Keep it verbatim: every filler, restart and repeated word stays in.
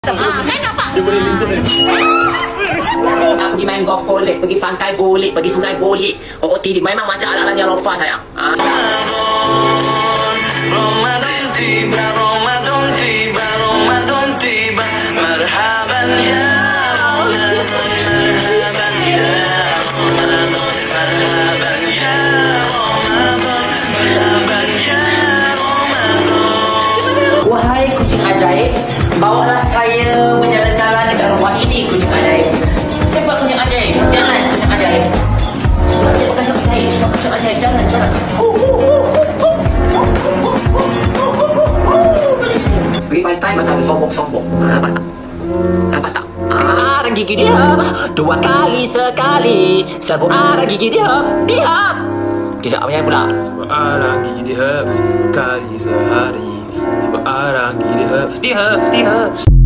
Ah, kan nampak? Dia boleh lindung ni. Nak pergi main golf boleh, pergi pantai boleh, pergi sungai boleh. O O T D memang macam ala-ala yang lofa sayang. Ha. Ramadan tiba, Ramadan tiba, Ramadan tiba. Marhaban ya Ramadan, marhaban ya Ramadan, marhaban ya Ramadan, marhaban ya Ramadan. Wahai kucing ajaib, bawalah saya berjalan-jalan dekat rumah ini, kucing ajaib. Cepat kucing ajaib, jangan kucing ajaib. Cepat kucing ajaib, kucing ajaib, jangan, jangan. Pergi pantai macam sombong-sombong. Ha, dapat tak? Dapat tak? Arang gigi dihap, dua kali sekali. Serbu arang gigi dihap, dihap. Tidak, apa yang pula? Sebab arang gigi dihap kali sehari. Sebab arang gigi dihap, dihap, dihap.